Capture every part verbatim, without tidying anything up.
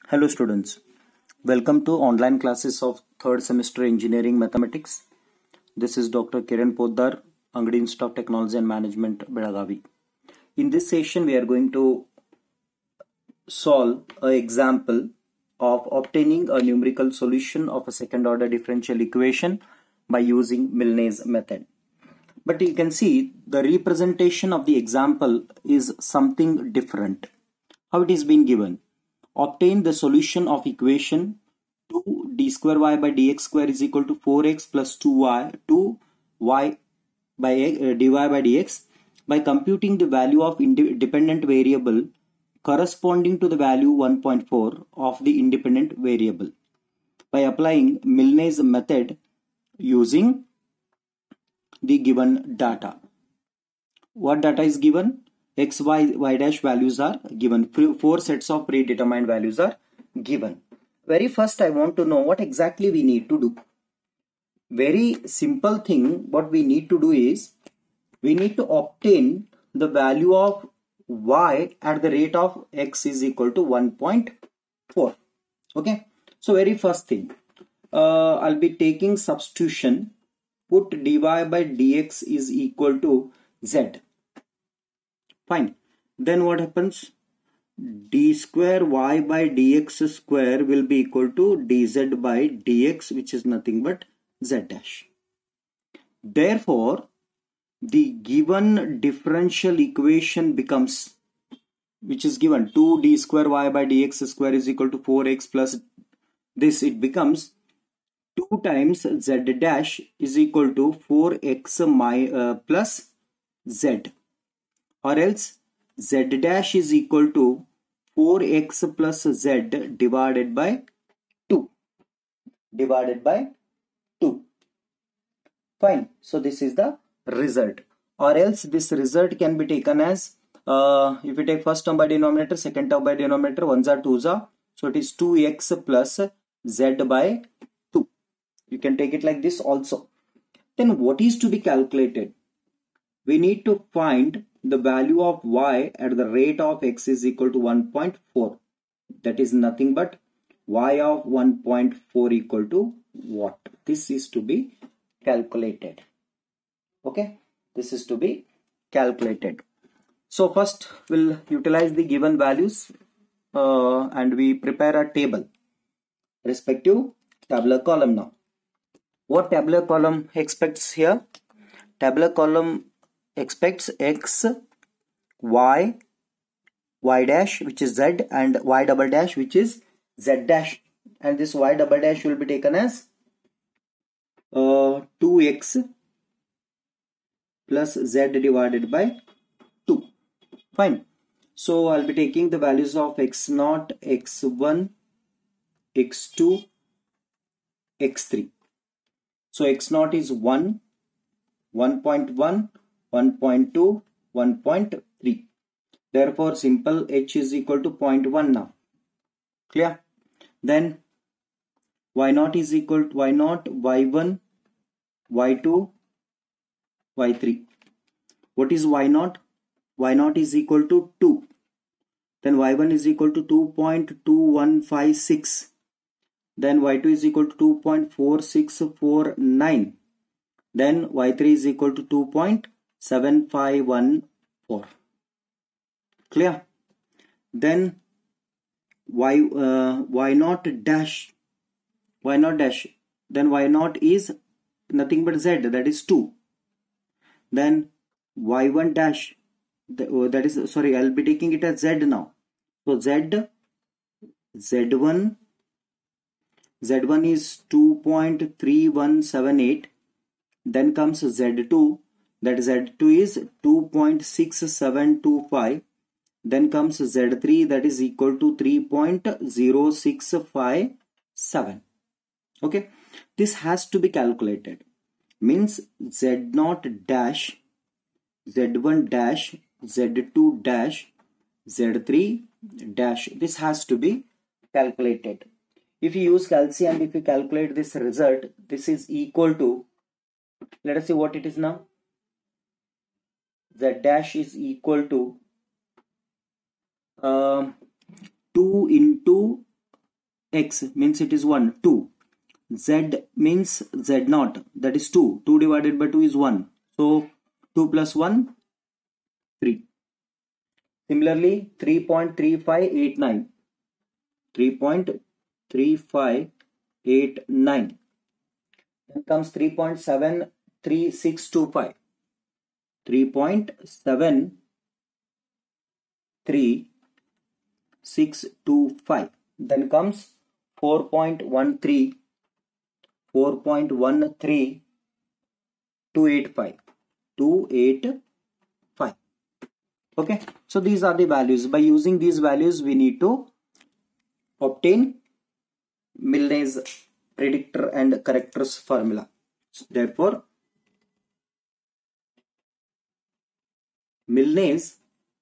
Hello students, welcome to online classes of third semester engineering mathematics. This is Doctor Kiran Poddar, Angadi Institute of Technology and Management, Belagavi. In this session we are going to solve an example of obtaining a numerical solution of a second order differential equation by using Milne's method. But you can see the representation of the example is something different. How it is being given? Obtain the solution of equation two d square y by dx square is equal to four x plus two y two y by uh, dy by dx by computing the value of dependent variable corresponding to the value one point four of the independent variable by applying Milne's method using the given data. What data is given? X, Y, Y dash values are given. Four sets of predetermined values are given. Very first I want to know what exactly we need to do. Very simple thing what we need to do is we need to obtain the value of Y at the rate of X is equal to one point four. Okay. So very first thing uh, I'll be taking substitution. Put dy by dx is equal to Z. Fine. Then what happens? D square y by dx square will be equal to dz by dx, which is nothing but z dash. Therefore, the given differential equation becomes, which is given two d square y by dx square is equal to four x plus this, it becomes two times z dash is equal to four x my, uh, plus z. Or else z dash is equal to four x plus z divided by two. Divided by two. Fine. So this is the result. Or else this result can be taken as, uh, if you take first term by denominator, second term by denominator, ones are twos are. So it is two x plus z by two. You can take it like this also. Then what is to be calculated? We need to find the value of y at the rate of x is equal to one point four. That is nothing but y of one point four equal to what? This is to be calculated. Okay, this is to be calculated. So first we'll utilize the given values uh, and we prepare a table, respective tabular column. Now what tabular column expects here? Tabular column expects x, y, y dash which is z, and y double dash which is z dash, and this y double dash will be taken as uh, two x plus z divided by two. Fine. So I'll be taking the values of x zero, x one, x two, x three. So x zero is one, one point one, one point two, one point three. Therefore, simple h is equal to zero point one now. Clear? Then y zero is equal to y zero, y one, y two, y three. What is y zero? y zero is equal to two. Then y one is equal to two point two one five six. Then y two is equal to two point four six four nine. Then y three is equal to two point seven five one four. Clear? Then y uh, y naught dash y naught dash then y naught is nothing but z, that is two. Then y one dash, that is, sorry, I'll be taking it as z now. So z z one z one is two point three one seven eight. Then comes z two, that z two is two point six seven two five. Then comes z three, that is equal to three point zero six five seven. Okay, this has to be calculated. Means z zero dash, z one dash, z two dash, z three dash. This has to be calculated. If you use calci and if you calculate this result, this is equal to, let us see what it is now. Z dash is equal to uh, two into x means it is one, two. Z means Z naught, that is two. two divided by two is one. So two plus one, three. Similarly, three point three five eight nine. three point three five eight nine. Then comes three point seven three six two five. three point seven three six two five. Then comes four point one three. four point one three two eight five. two eight five. Okay, so these are the values. By using these values, we need to obtain Milne's predictor and correctors formula. Therefore, Milne's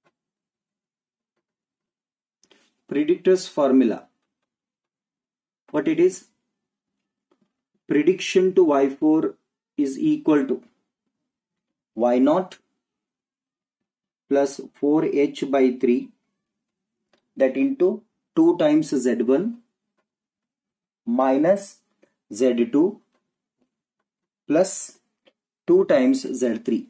predictors formula, what it is? Prediction to Y four is equal to Y naught plus four H by three, that into two times Z one minus Z two plus two times Z three.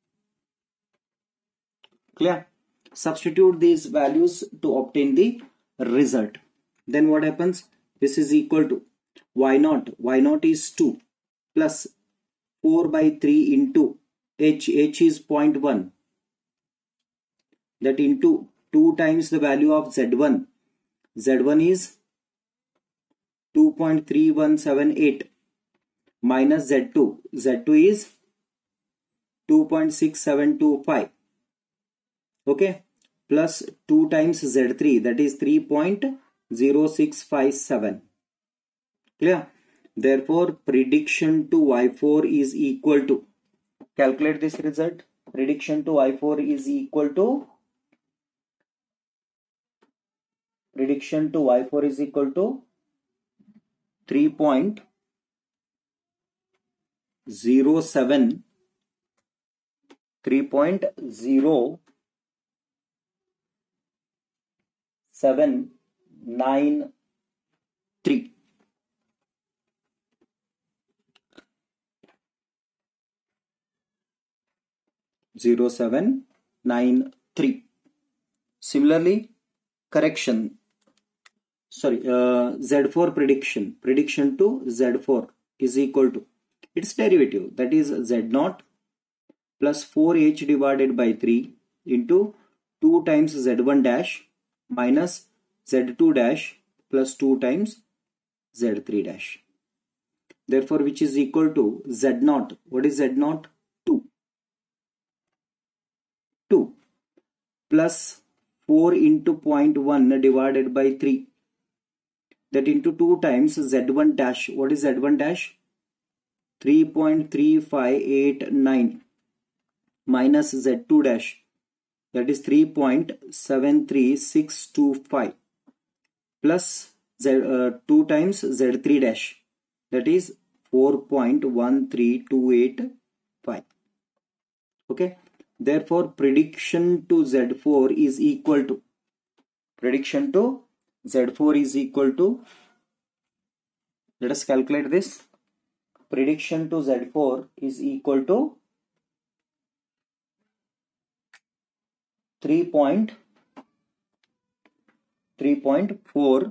Clear? Substitute these values to obtain the result. Then what happens? This is equal to Y naught. Y naught is two plus four by three into H. H is zero point one. That into two times the value of Z one. Z one is two point three one seven eight minus Z two. Z two is two point six seven two five. Okay, plus two times Z three, that is three point zero six five seven. Clear? Therefore, prediction to Y four is equal to, calculate this result. Prediction to Y four is equal to, prediction to Y four is equal to three point zero seven, three point zero seven nine three. zero seven nine three. Similarly, correction, sorry, uh, Z four prediction, prediction to Z four is equal to its derivative, that is Z naught plus four H divided by three into two times Z one dash minus Z two dash plus two times Z three dash. Therefore, which is equal to Z naught. What is Z naught? two. two plus four into zero point one divided by three, that into two times Z one dash. What is Z one dash? three point three five eight nine minus Z two dash, that is three point seven three six two five plus Z, uh, two times Z three dash, that is four point one three two eight five. Okay. Therefore, prediction to Z four is equal to, prediction to Z four is equal to, let us calculate this. Prediction to Z four is equal to three point four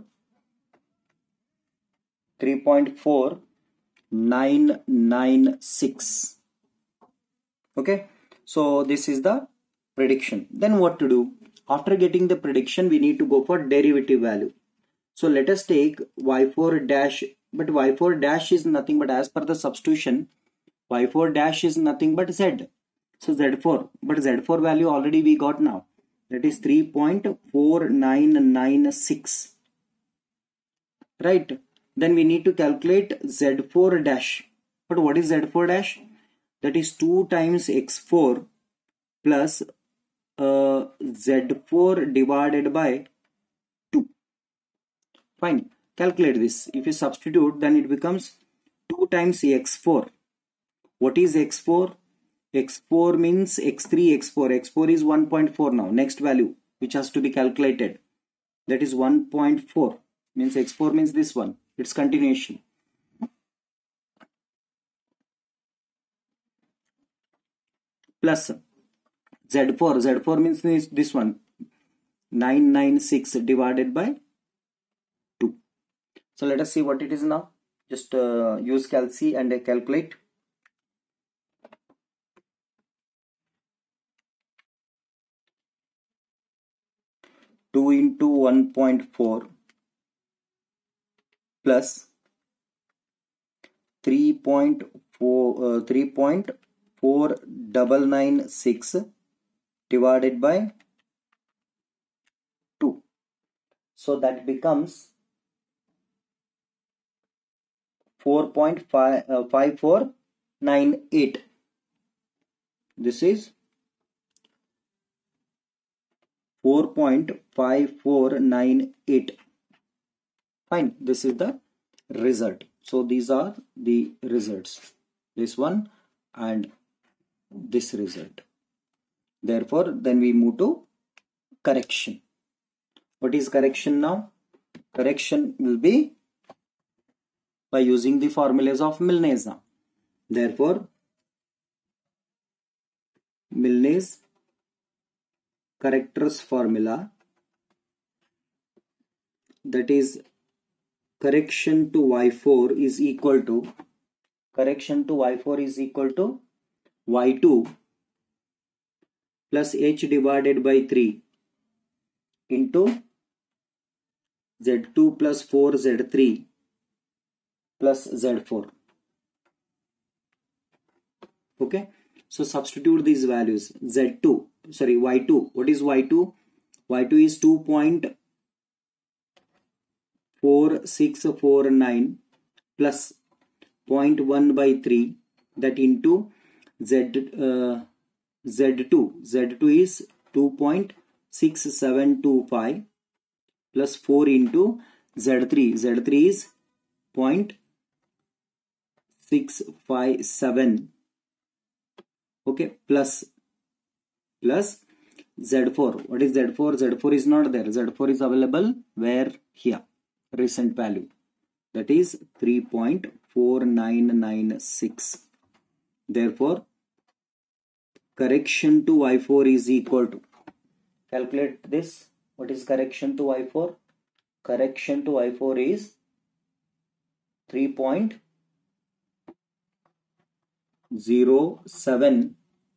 nine nine six. Okay. So this is the prediction. Then what to do? After getting the prediction, we need to go for derivative value. So let us take Y four dash, but Y four dash is nothing but, as per the substitution, Y four dash is nothing but Z. So Z four, but Z four value already we got now. That is three point four nine nine six. Right? Then we need to calculate Z four dash. But what is Z four dash? That is two times X four plus uh, Z four divided by two. Fine. Calculate this. If you substitute, then it becomes two times X four. What is X four? X four means X three, X four. X four is one point four now. Next value which has to be calculated. That is one point four. means x four means this one, its continuation. Plus z four, z four means this, this one, nine hundred ninety-six divided by two. So let us see what it is now. Just uh, use calci and uh, calculate. two into one point four plus three point four, uh, three point four nine nine six divided by two. So that becomes four point five four nine eight. This is four point five four nine eight. Fine, this is the result. So these are the results, this one and this result. Therefore, then we move to correction. What is correction now? Correction will be by using the formulas of Milne's now. Therefore, Milne's correctors formula, that is correction to y four is equal to correction to y four is equal to y two plus h divided by three into z two plus four z three plus z four. Okay, so substitute these values. z two, sorry, y two. What is y two? y two is two point four six four nine plus zero point one by three, that into z uh, z two. z two is two point six seven two five plus four into z three. z three is zero point six five seven. Okay, plus plus z four. What is z four? z four is not there. z four is available where? Here, recent value, that is three point four nine nine six. Therefore, correction to y four is equal to, calculate this. What is correction to y four? Correction to y four is three point zero seven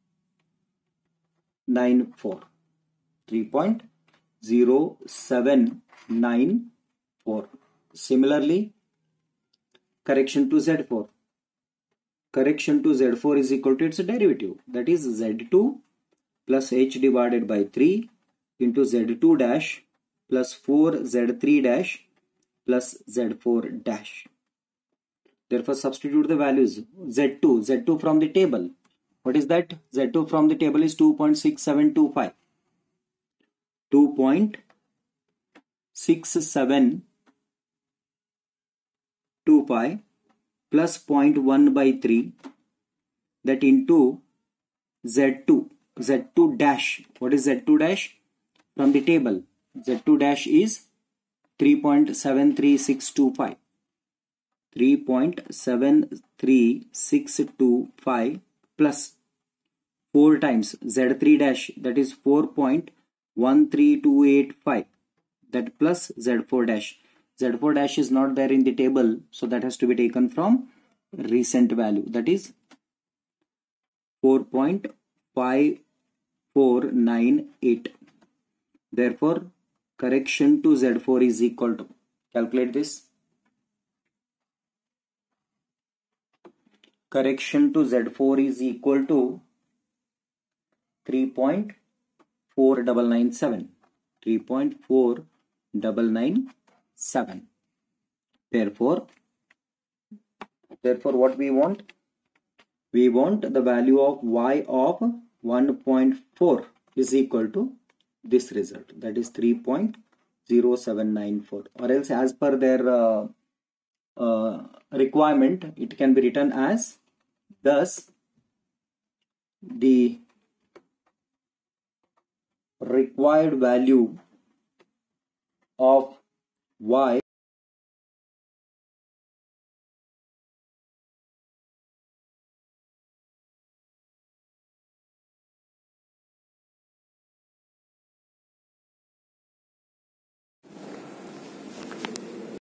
nine four. three point zero seven nine four. Similarly, correction to z four. Correction to z four is equal to its derivative, that is z two plus h divided by three into z two dash plus four z three dash plus z four dash. Therefore, substitute the values. z two, z two from the table. What is that? z two from the table is two point six seven two five. two point six seven two five plus zero point one by three, that into z two. z two dash. What is z two dash? From the table, z two dash is three point seven three six two five. three point seven three six two five plus four times z three dash, that is four point one three two eight five, that plus z four dash. z four dash is not there in the table, so that has to be taken from recent value, that is four point five four nine eight. Therefore, correction to z four is equal to, calculate this. Correction to z four is equal to three point four nine nine seven. three point four nine nine seven. Therefore, therefore what we want? We want the value of y of one point four is equal to this result, that is three point zero seven nine four, or else as per their uh, uh, requirement, it can be written as thus the required value of y